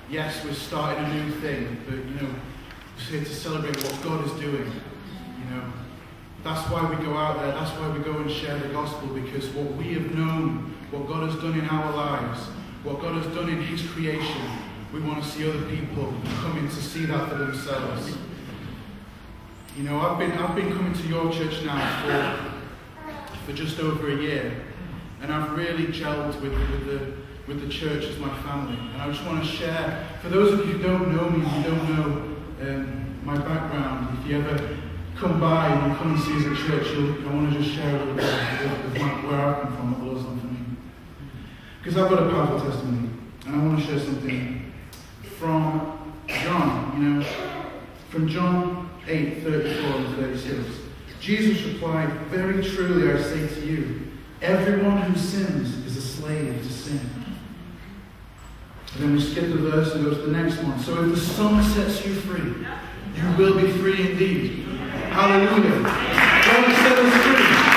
yes, we're starting a new thing, but you know, we're here to celebrate what God is doing. You know, that's why we go out there. That's why we go and share the gospel, because what we have known, what God has done in our lives, what God has done in His creation, we want to see other people coming to see that for themselves. You know, I've been coming to your church now for just over a year, and I've really gelled with the church as my family. And I just want to share, for those of you who don't know me, who don't know my background, if you ever come by and you come and see us at church, I want to just share a little bit of where I come from, what the Lord's done for me. Because I've got a powerful testimony, and I want to share something from John, you know, from John 8:34 and 36. Jesus replied, "Very truly I say to you, everyone who sins is a slave to sin." And then we skip the verse and go to the next one. So if the Son sets you free, you will be free indeed. Hallelujah. God has set us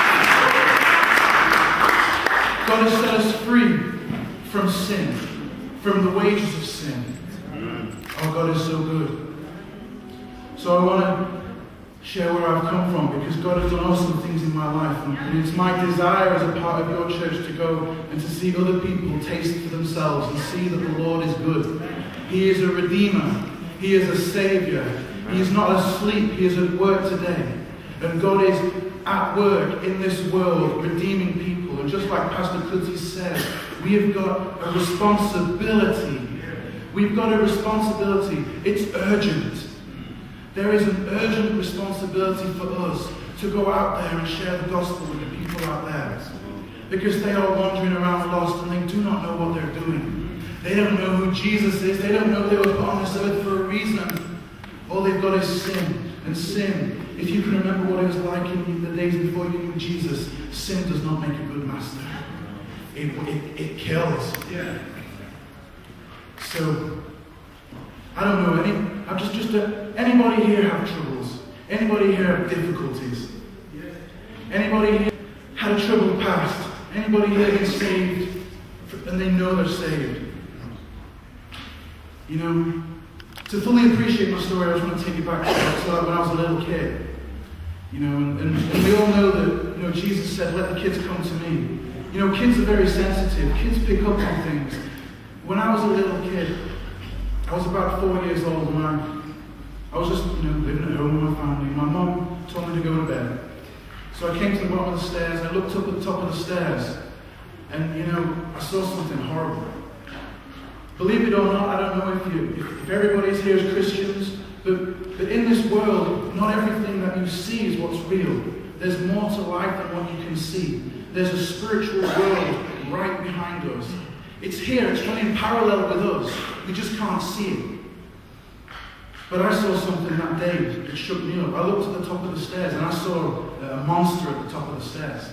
free. God has set us free from sin, from the wages of sin. Oh, God is so good. So I want to share where I've come from, because God has done awesome things in my life, and it's my desire as a part of your church to go and to see other people taste it for themselves and see that the Lord is good. He is a redeemer. He is a saviour. He is not asleep. He is at work today. And God is at work in this world redeeming people. And just like Pastor Clutty said, we have got a responsibility. We've got a responsibility. It's urgent. There is an urgent responsibility for us to go out there and share the gospel with the people out there, because they are wandering around lost and they do not know what they're doing. They don't know who Jesus is. They don't know they were put on this earth for a reason. All they've got is sin. And sin, if you can remember what it was like in the days before you knew Jesus, sin does not make a good master. It kills. Yeah. So, I don't know, anybody here have troubles? Anybody here have difficulties? Anybody here had a troubled past? Anybody here been saved and they know they're saved? You know, to fully appreciate my story, I just want to take you back to when I was a little kid. You know, and we all know that, you know, Jesus said, "Let the kids come to me." You know, kids are very sensitive. Kids pick up on things. When I was a little kid, I was about 4 years old, and I was just, you know, living at home with my family. My mum told me to go to bed. So I came to the bottom of the stairs, and I looked up at the top of the stairs, and, you know, I saw something horrible. Believe it or not, I don't know if everybody here is Christians, but in this world, not everything that you see is what's real. There's more to life than what you can see. There's a spiritual world right behind us. It's here, it's running parallel with us. We just can't see it. But I saw something that day that shook me up. I looked at the top of the stairs and I saw a monster at the top of the stairs.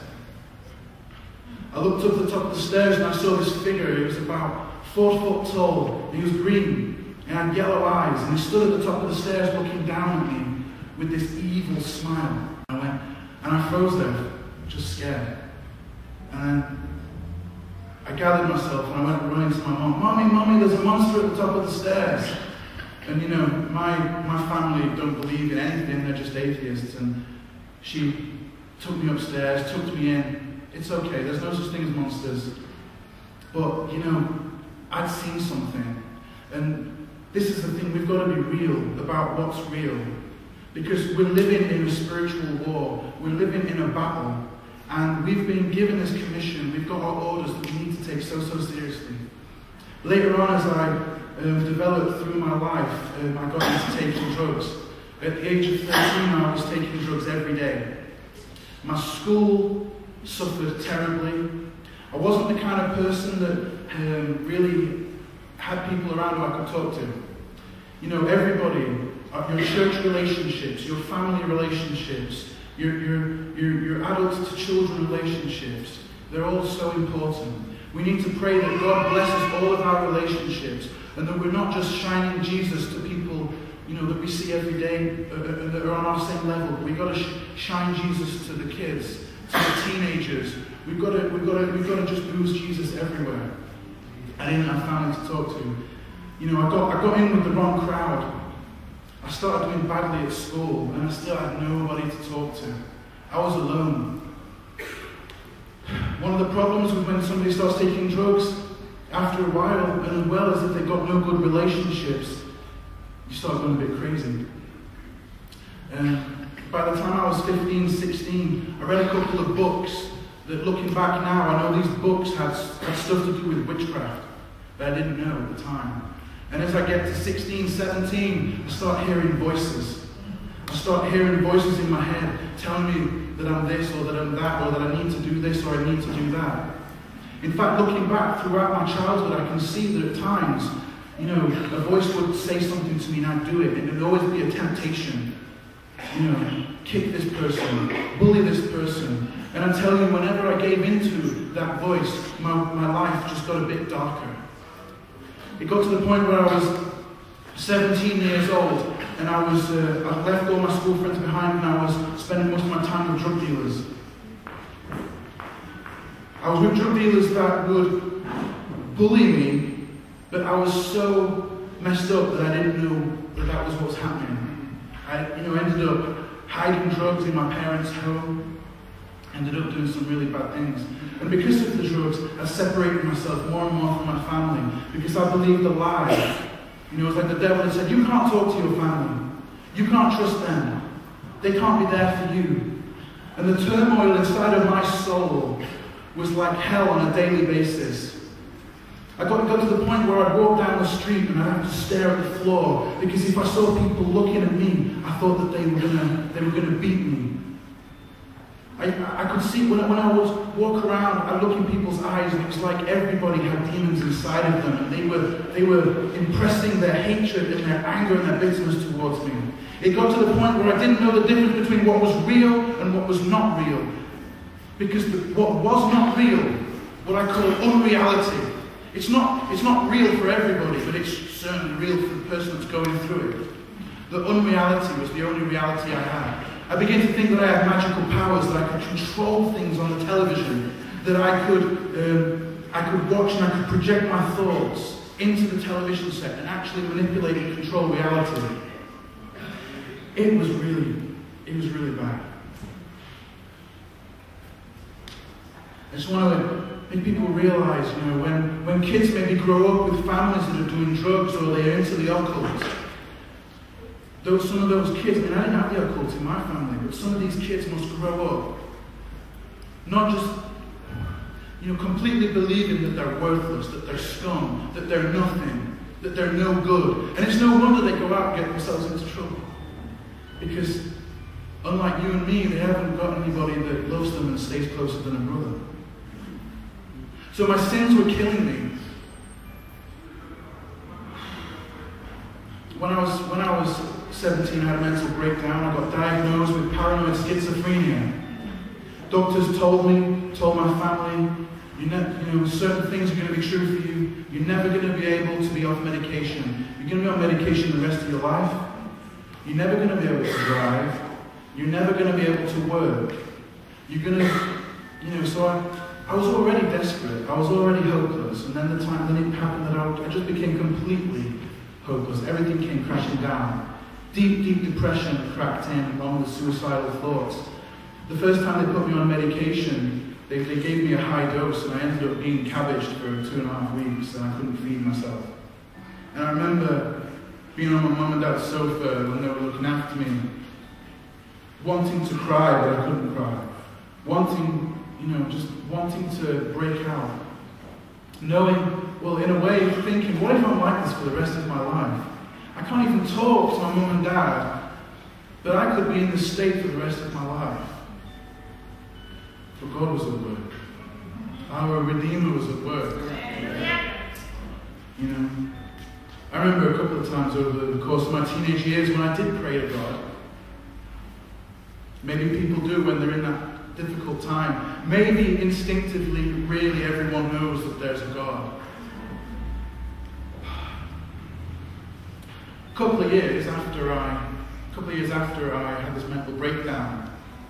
I looked up at the top of the stairs and I saw this figure. He was about 4 foot tall. He was green and had yellow eyes. And he stood at the top of the stairs looking down at me with this evil smile. And I froze there, just scared. And then I gathered myself and I went running to my mom. Mommy, there's a monster at the top of the stairs. And you know, my family don't believe in anything, they're just atheists. And she took me upstairs, took me in. It's okay, there's no such thing as monsters. But, you know, I'd seen something. And this is the thing, we've got to be real about what's real. Because we're living in a spiritual war. We're living in a battle. And we've been given this commission. We've got our orders that we need to take so seriously. Later on, as I developed through my life, I got into taking drugs. At the age of 13, I was taking drugs every day. My school suffered terribly. I wasn't the kind of person that really had people around who I could talk to. You know, everybody, your church relationships, your family relationships, your adults to children relationships, they're all so important. We need to pray that God blesses all of our relationships and that we're not just shining Jesus to people, you know, that we see every day that are on our same level. We've got to shine Jesus to the kids, to the teenagers. We've got to just boost Jesus everywhere. I didn't have family to talk to. You know, I got in with the wrong crowd. I started doing badly at school, and I still had nobody to talk to. I was alone. One of the problems with when somebody starts taking drugs, after a while, and as well as if they've got no good relationships, you start going a bit crazy. By the time I was 15, 16, I read a couple of books that, looking back now, I know these books had stuff to do with witchcraft that I didn't know at the time. And as I get to 16, 17, I start hearing voices. I start hearing voices in my head telling me that I'm this or that I'm that, or that I need to do this or I need to do that. In fact, looking back throughout my childhood, I can see that at times, you know, a voice would say something to me and I'd do it, and it would always be a temptation. You know, kick this person, bully this person. And I tell you, whenever I gave into that voice, my life just got a bit darker. It got to the point where I was 17 years old, and I left all my school friends behind, and I was spending most of my time with drug dealers. I was with drug dealers that would bully me, but I was so messed up that I didn't know that that was what was happening. I ended up hiding drugs in my parents' home, ended up doing some really bad things. And because of the drugs, I separated myself more and more from my family, because I believed the lie. You know, it's like the devil had said, you can't talk to your family. You can't trust them. They can't be there for you. And the turmoil inside of my soul was like hell on a daily basis. I got to the point where I'd walk down the street and I'd have to stare at the floor, because if I saw people looking at me, I thought that they were gonna beat me. I could see when I was walk around, I'd look in people's eyes, and it was like everybody had demons inside of them, and they were impressing their hatred and their anger and their bitterness towards me. It got to the point where I didn't know the difference between what was real and what was not real. Because what was not real, what I call unreality, it's not real for everybody, but it's certainly real for the person that's going through it. The unreality was the only reality I had. I began to think that I had magical powers, that I could control things on the television, that I could watch and I could project my thoughts into the television set and actually manipulate and control reality. It was really bad. I just want to make people realize, you know, when kids maybe grow up with families that are doing drugs or they're into the occult, some of those kids, I mean, I didn't have the occult in my family, but some of these kids must grow up not just, you know, completely believing that they're worthless, that they're scum, that they're nothing, that they're no good. And it's no wonder they go out and get themselves into trouble. Because unlike you and me, they haven't got anybody that loves them and stays closer than a brother. So my sins were killing me. When I was 17, I had a mental breakdown. I got diagnosed with paranoid schizophrenia. Doctors told my family, certain things are going to be true for you. You're never going to be able to be off medication. You're going to be on medication the rest of your life. You're never going to be able to drive. You're never going to be able to work. You're going to, so I was already desperate. I was already hopeless. And then it happened that I just became completely hopeless. Everything came crashing down. Deep depression cracked in, along with suicidal thoughts. The first time they put me on medication, they gave me a high dose, and I ended up being cabbaged for 2.5 weeks, and I couldn't feed myself. And I remember being on my mum and dad's sofa when they were looking after me, wanting to cry, but I couldn't cry. Just wanting to break out. Knowing, well, in a way, thinking, what if I'm like this for the rest of my life? I can't even talk to my mum and dad, but I could be in this state for the rest of my life. But God was at work. Our Redeemer was at work. You know, I remember a couple of times over the course of my teenage years when I did pray to God. Maybe people do when they're in that difficult time. Maybe instinctively, really everyone knows that there's a God. A couple of years after I had this mental breakdown,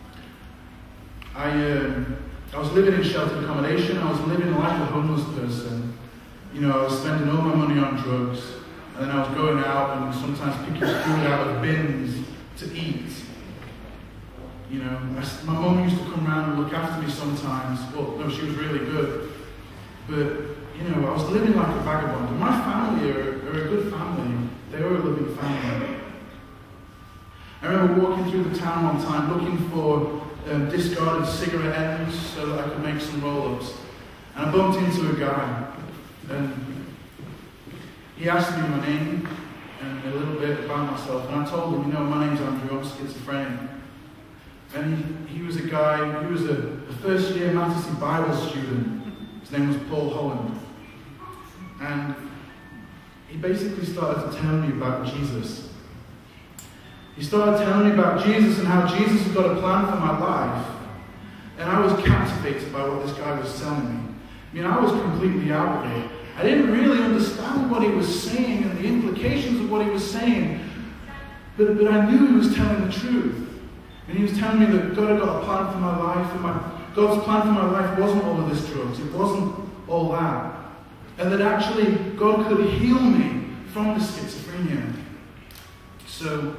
I was living in sheltered accommodation. I was living like a homeless person. You know, I was spending all my money on drugs. And then I was going out and sometimes picking food out of bins to eat. You know, my mum used to come around and look after me sometimes. Well, no, she was really good. But, you know, I was living like a vagabond. And my family are a good family. They are a living family. I remember walking through the town one time looking for discarded cigarette ends so that I could make some roll-ups. And I bumped into a guy. And he asked me my name and a little bit about myself. And I told him, you know, my name's Andrew, I'm schizophrenic. And he was a guy, he was a first-year Matteson Bible student. His name was Paul Holland. And he basically started to tell me about Jesus. He started telling me about Jesus and how Jesus had got a plan for my life. And I was captivated by what this guy was telling me. I mean, I was completely out of it. I didn't really understand what he was saying and the implications of what he was saying. But I knew he was telling the truth. And he was telling me that God had got a plan for my life, and God's plan for my life wasn't all of this drugs, it wasn't all that. And that actually God could heal me from the schizophrenia. So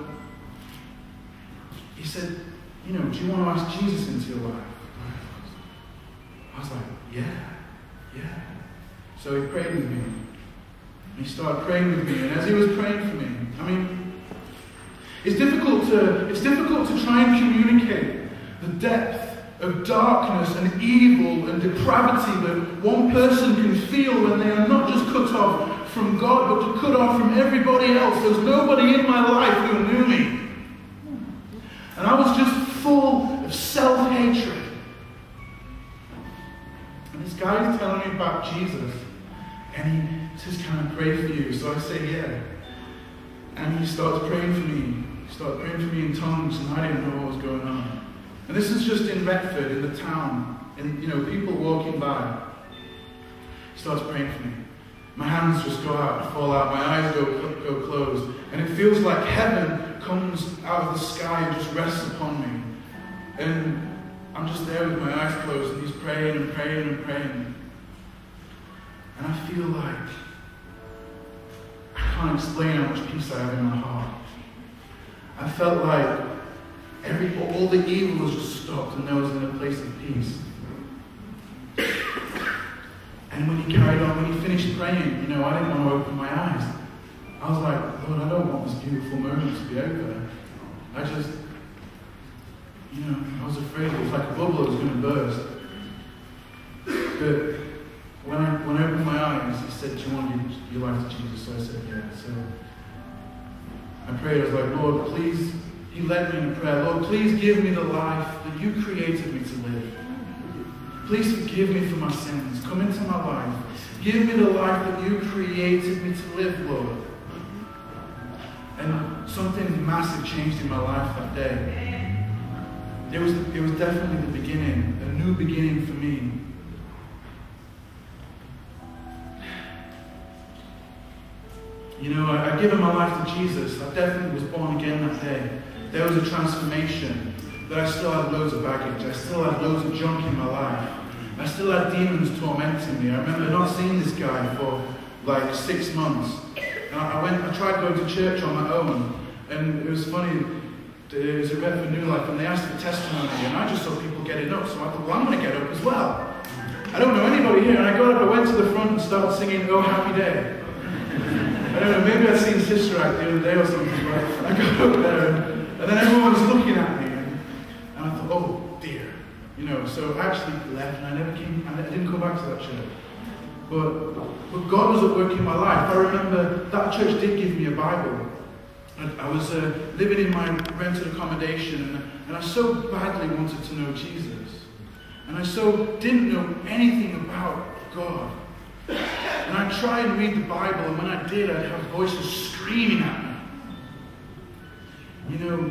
he said, you know, do you want to ask Jesus into your life? I was like, yeah. So he prayed with me. And he started praying with me, and as he was praying for me, I mean, it's difficult to try and communicate the depth of darkness and evil and depravity that one person can feel when they are not just cut off from God, but cut off from everybody else. There's nobody in my life who knew me. And I was just full of self-hatred. And this guy is telling me about Jesus, and he says, can I pray for you? So I say, yeah. And he starts praying for me. He started praying for me in tongues, and I didn't know what was going on. And this is just in Retford, in the town, and you know, people walking by. He starts praying for me. My hands just go out and fall out, my eyes go closed, and it feels like heaven comes out of the sky and just rests upon me. And I'm just there with my eyes closed, and he's praying and praying and praying. And I feel like I can't explain how much peace I have in my heart. I felt like all the evil was just stopped and I was in a place of peace. And when he carried on, when he finished praying, you know, I didn't want to open my eyes. I was like, Lord, I don't want this beautiful moment to be over. I just, you know, I was afraid it was like a bubble that was going to burst. But when I opened my eyes, he said, do you want to give your life to Jesus? So I said, yeah. So I prayed, I was like, Lord, please, he led me in a prayer, Lord, please give me the life that you created me to live. Please forgive me for my sins. Come into my life. Give me the life that you created me to live, Lord. And something massive changed in my life that day. It was definitely the beginning, a new beginning for me. You know, I'd given my life to Jesus. I definitely was born again that day. There was a transformation, but I still had loads of baggage. I still had loads of junk in my life. I still had demons tormenting me. I remember not seeing this guy for like 6 months. And I tried going to church on my own, and it was funny. It was a Retford New Life, and they asked for testimony, and I just saw people getting up, so I thought, well, I'm going to get up as well. I don't know anybody here, and I got up, I went to the front and started singing Oh Happy Day. I don't know, maybe I'd seen Sister Act the other day or something, but I got up there, and then everyone was looking at me, and I thought, oh dear. You know, so I actually left, and I didn't come back to that church. But God was at work in my life. I remember that church did give me a Bible. I was living in my rented accommodation, and I so badly wanted to know Jesus. And I so didn't know anything about God. And I'd try and read the Bible, and when I did, I'd have voices screaming at me. You know,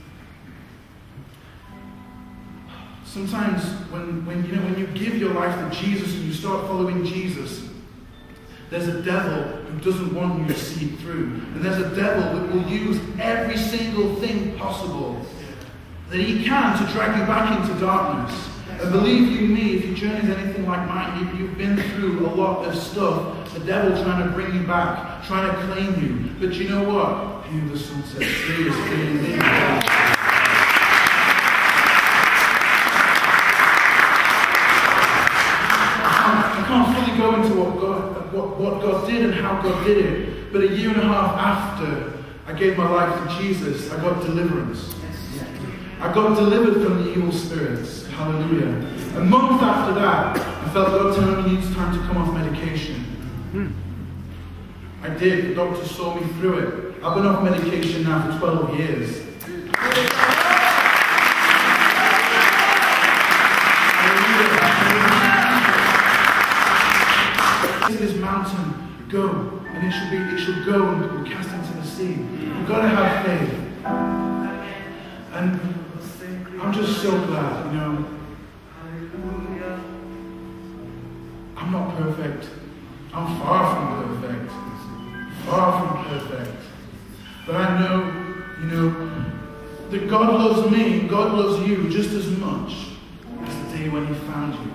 sometimes when you give your life to Jesus and you start following Jesus, there's a devil who doesn't want you to see it through. And there's a devil that will use every single thing possible that he can to drag you back into darkness. And believe you me, if your journey is anything like mine, you've been through a lot of stuff. The devil trying to bring you back, trying to claim you. But you know what? He who the Son sets free is free indeed. I can't fully go into what God did and how God did it. But a year and a half after I gave my life to Jesus, I got deliverance. I got delivered from the evil spirits. Hallelujah. A month after that, I felt God telling me it's time to come off medication. I did. The doctor saw me through it. I've been off medication now for 12 years. This mountain, go, and it should go and be cast into the sea. You've got to have faith. And I'm just so glad, you know. I'm not perfect. I'm far from perfect. Far from perfect. But I know, you know, that God loves me, God loves you just as much as the day when He found you.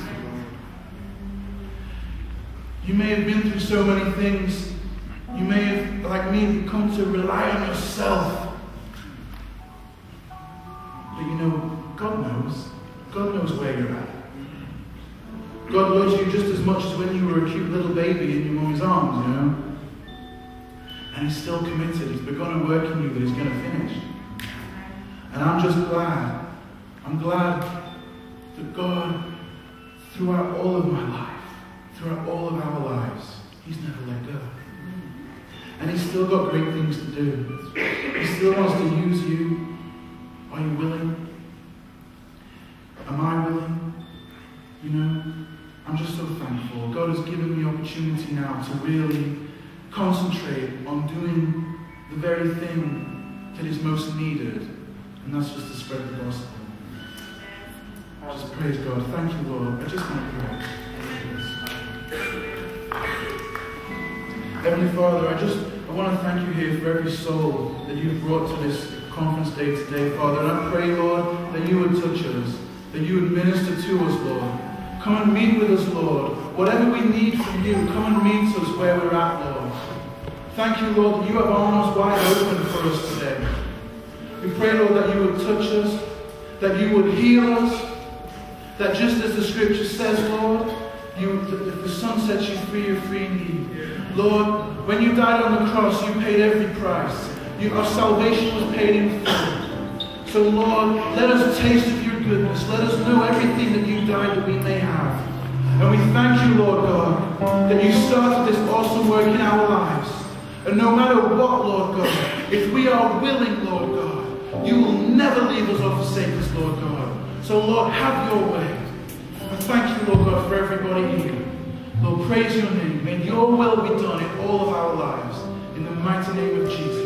You may have been through so many things. You may have, like me, come to rely on yourself. But you know, God knows. God knows where you're at. God loves you just as much as when you were a cute little baby in your mommy's arms, you know. And He's still committed. He's begun a work in you that He's going to finish. And I'm just glad. I'm glad that God, throughout all of my life, throughout all of our lives, He's never let go. And He's still got great things to do. He still wants to use you. Are you willing? Am I willing? You know, I'm just so thankful. God has given me opportunity now to really concentrate on doing the very thing that is most needed, and that's just to spread the gospel. Just praise God. Thank you, Lord. I just want to pray. Heavenly Father, I want to thank you here for every soul that you've brought to this conference day today, Father. And I pray, Lord, that you would touch us, that you would minister to us, Lord. Come and meet with us, Lord. Whatever we need from you, come and meet us where we're at, Lord. Thank you, Lord, that you have arms wide open for us today. We pray, Lord, that you would touch us, that you would heal us, that just as the scripture says, Lord, if the Son sets you free, you're free indeed. Lord, when you died on the cross, you paid every price. Our salvation was paid in full. So, Lord, let us taste of your goodness. Let us know everything that you died that we may have. And we thank you, Lord God, that you started this awesome work in our lives. And no matter what, Lord God, if we are willing, Lord God, you will never leave us or forsake us, Lord God. So, Lord, have your way. And thank you, Lord God, for everybody here. Lord, praise your name. May your will be done in all of our lives. In the mighty name of Jesus.